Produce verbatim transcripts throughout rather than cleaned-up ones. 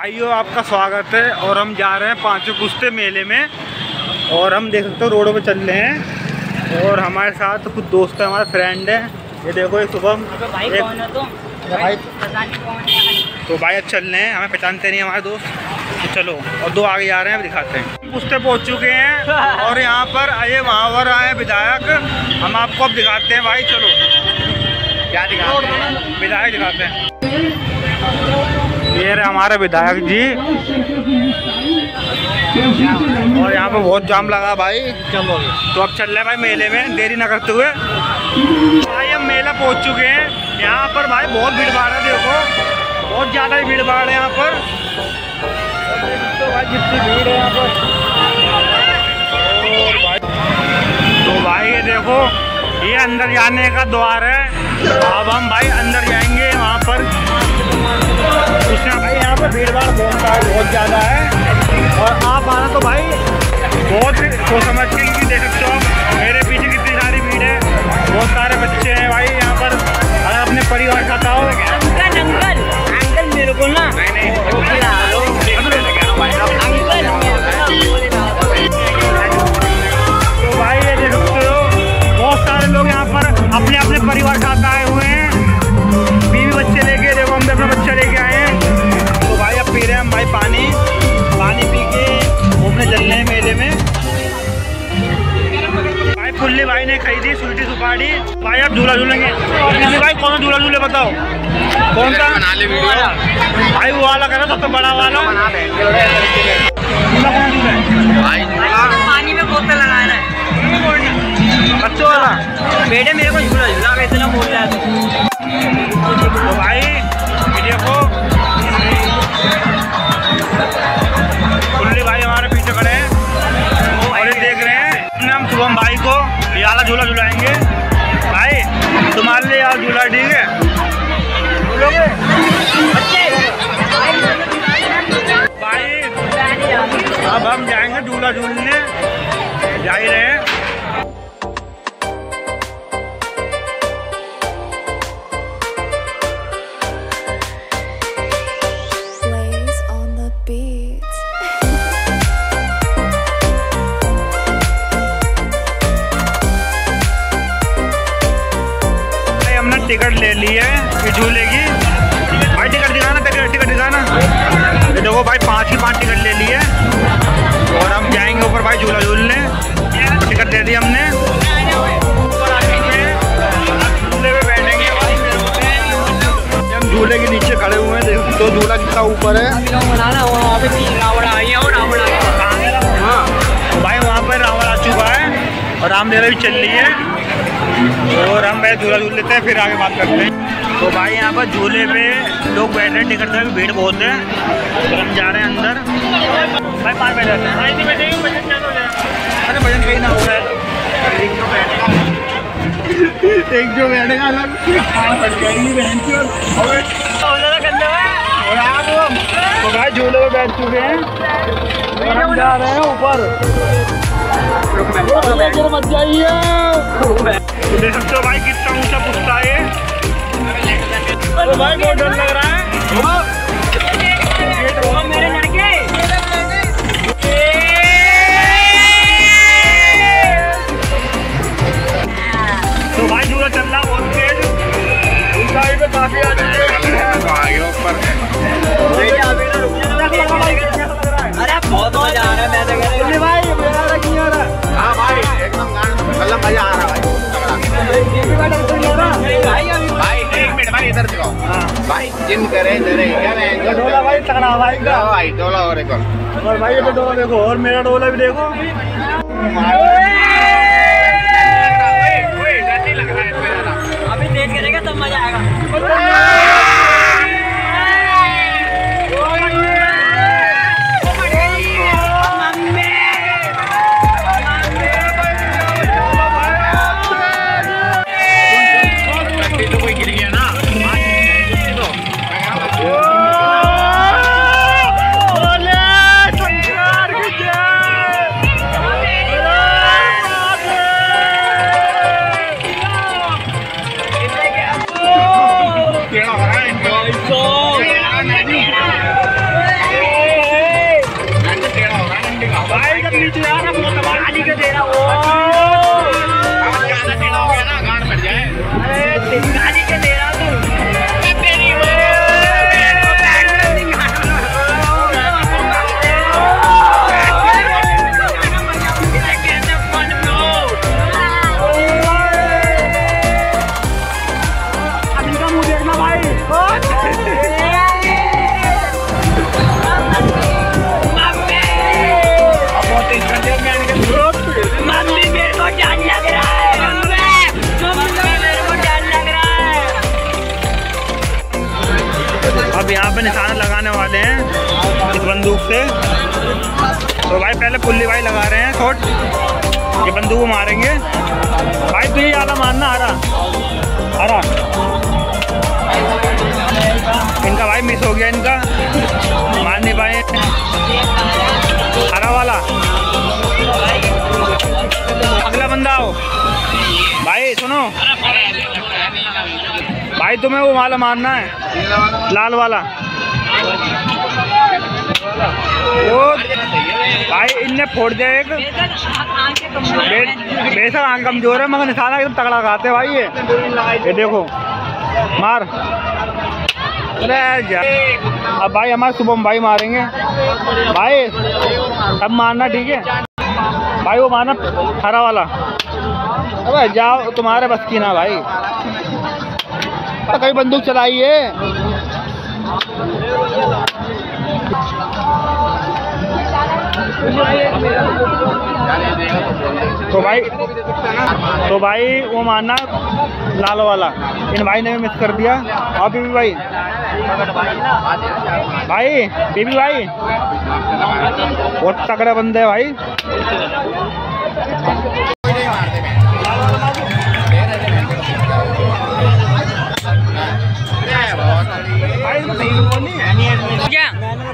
भाइयों आपका स्वागत है और हम जा रहे हैं पांचों कुश्ते मेले में और हम देख सकते हो रोडों पे चल रहे हैं और हमारे साथ कुछ दोस्त हैं, हमारे फ्रेंड हैं। ये देखो ये शुभम भाई एक, कौन है तो भाई कौन है? तो भाई अब चल रहे हैं, हमें पहचानते नहीं हमारे दोस्त। तो चलो और दो आगे जा रहे हैं, दिखाते हैं। कुश्ते पहुंच चुके हैं और यहाँ पर आए वहाँ पर आए विधायक, हम आपको अब दिखाते हैं। भाई चलो क्या दिखाते हैं, विधायक दिखाते हैं। ये रहे हमारे विधायक जी और यहाँ पे बहुत जाम लगा भाई। चलो तो अब चल रहे हैं भाई मेले में, देरी ना करते हुए। भाई हम मेला पहुँच चुके हैं। यहाँ पर भाई बहुत भीड़ भाड़ है, देखो बहुत ज़्यादा ही भीड़ भाड़ है यहाँ पर। तो भाई कितनी भीड़ है यहाँ पर। और भाई तो भाई ये देखो ये अंदर जाने का द्वार है। अब हम भाई अंदर जाएंगे वहाँ पर। उसमें भाई यहाँ पर भीड़ भाड़ बहुत बहुत ज़्यादा है और आप आना तो भाई बहुत सोच समझ के इनकी देख सकते हो आप। मेरे पीछे कितनी सारी भीड़ है, बहुत सारे बच्चे हैं भाई यहाँ पर। अगर अपने परिवार खाता हो अंकल अंकल अंकल मेरे को ना तो भाई ये देख सकते हो बहुत सारे लोग यहाँ पर अपने अपने परिवार साथ आए हुए हैं, बीवी बच्चे लेके। देखो हम अपना बच्चा लेके आए हैं। तो भाई अब पी रहे हैं हम भाई पानी पानी पी के घूमने चल रहे हैं मेले में। भाई फुल्ली भाई ने खरीदी सुल्टी सुपारी। भाई अब झूला झूलेंगे। भाई कौन सा झूला झूले बताओ कौन सा भाई? वो वाला करो सबसे बड़ा वाला। पानी में बोतल लगा रहा है बच्चों वाला। बेटे मेरे को झूला झूला इतना बोल रहा है। तो भाई ये देखो फुल्ली भाई हमारे पीछे खड़े हैं और ये देख रहे हैं। हम शुभम भाई को ये वाला झूला झुलाएंगे। भाई तुम्हारे लिए यार झूला ठीक है, झूलोगे भाई? अब हम जाएंगे झूला झूलने, जा ही रहे हैं। टिकट ले ली है झूले की। भाई टिकट दिखाना, टिकट टिकट दिखाना। ये देखो भाई पाँच की पाँच टिकट ले ली है और हम जाएंगे ऊपर भाई झूला झूलने। टिकट दे दी हमने। झूले पे बैठेंगे भाई। हम झूले के नीचे खड़े हुए हैं, देखो तो झूला कितना ऊपर है। हाँ तो भाई वहाँ पर रावण आ चुका है और रामलीला भी चल रही है और हम भाई झूला झूल लेते हैं, फिर आगे बात करते हैं। तो भाई यहाँ पर झूले पे लोग बैठ रहे हैं, टिकट में भीड़ बहुत है। तो हम जा रहे हैं अंदर। भाई पाँच बैठ जाते हैं। अरे भजन कहीं ना हो रहा है। एक जो बैठेगा अलग तो भाई झूले पे बैठ चुके हैं और हम जा रहे हैं ऊपर। मत जाइए। देख सकते हो भाई कितना ऊंचा पुष्टा है। तो भाई बहुत डर लग रहा है। मेरे लड़के तो भाई झूला चल रहा बहुत तेज, ऊंचाई पे काफी आगे ऊपर। अरे बहुत मजा आ रहा है। मैं तो कह रहा भाई मेरा रखी आ रहा। हाँ भाई एकदम मतलब मजा आ रहा है भाई। एक मिनट भाई इधर दिखाओ। भाई जिन करे जरे क्या डोला भाई तगड़ा भाई का भाई डोला। और एक और भाई ये डोला देखो और मेरा डोला भी देखो। अभी देख करेगा तब मजा आएगा। पेड़ा गाली क्यों दे रहा वो? ज्यादा टेढ़ा हो गया ना, गांड फट जाए। गाली क्यों दे रहा तू? तेरी वो अब इनका मुंह देखना भाई। मम्मी मेरे को डर लग रहा है, मम्मी मेरे को डर लग रहा है। अब यहाँ पे निशाना लगाने वाले हैं इस बंदूक से। तो भाई पहले पुल्ली भाई लगा रहे हैं शॉट, ये बंदूक मारेंगे भाई। तुझे ज़्यादा मारना हरा हरा, इनका भाई मिस हो गया, इनका मार नहीं पाए। हरा वाला अगला बंदा आओ भाई। सुनो भाई, तुम्हें वो वाला मारना है, लाल वाला वो भाई। इनने फोड़ दिया एक, बेशक आंख कमजोर है मगर निशाना एकदम तगड़ा खाते हैं भाई। ये ये देखो मार। अरे यार, अब भाई हमारे शुभम भाई मारेंगे भाई, अब मारना ठीक है भाई। वो मारना हरा वाला। अबे जाओ, तुम्हारे बस की ना भाई, तो कहीं बंदूक चलाई है। तो भाई तो भाई वो मारना लाल वाला। इन भाई ने भी मिस कर दिया। और बीबी भाई भाई बीबी भाई बहुत तगड़े बंदे हैं भाई। क्या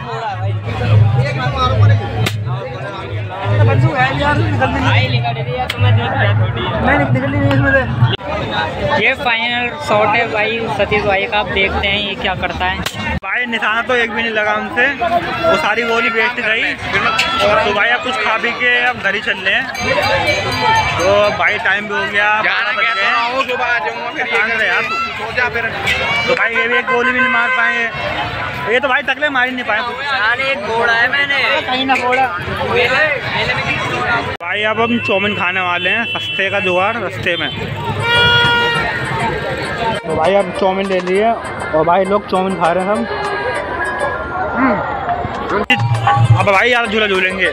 ये फाइनल शॉट है भाई सतीश भाई का। आप देखते हैं ये क्या करता है भाई। निशाना तो एक भी नहीं लगा उनसे, वो सारी गोली वेस्ट गई। तो भाई अब कुछ खा पी के अब घर ही चल रहे हैं। तो भाई टाइम भी हो गया, बारह बज गए। तो भाई ये भी एक गोली भी नहीं मार पाए। ये तो भाई तकले मार ही नहीं पाए। एक घोड़ा है मैंने कहीं ना घोड़ा। भाई अब हम चाउमीन खाने वाले हैं, सस्ते का जुगाड़ रास्ते में। तो भाई अब चाउमीन ले लिए और भाई लोग चाउमीन खा रहे हैं सब। अब भाई यार झूला झूलेंगे।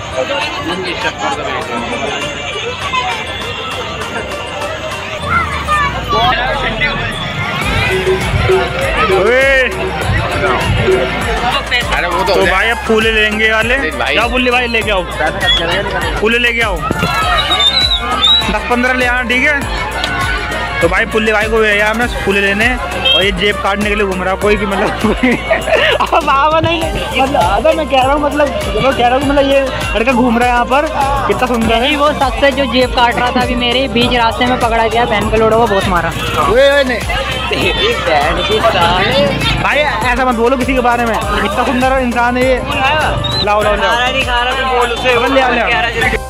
अरे वो तो तो भाई अब फूले लेंगे वाले। जाओ बुल्ली भाई लेके आओ, फूले लेके आओ, दस पंद्रह ले आना ठीक है। तो भाई पुल्ली भाई को भैया हमने फूले लेने और ये जेब काटने के लिए घूम रहा कोई कि मतलब अब आवा नहीं मतलब। अगर मैं कह रहा हूँ मतलब मैं कह रहा हूँ मतलब ये लड़का घूम रहा है यहाँ पर, कितना सुंदर है। वो सच से जो जेब काट रहा था अभी मेरे बीच रास्ते में पकड़ा गया, बहन के लोड़ों को बहुत मारा। भाई ऐसा मत बोलो किसी के बारे में, इतना सुंदर इंसान है ये। लाओ लाओ लाओ, नहीं खा रहा तो बोल उसे ले आओ ले आओ।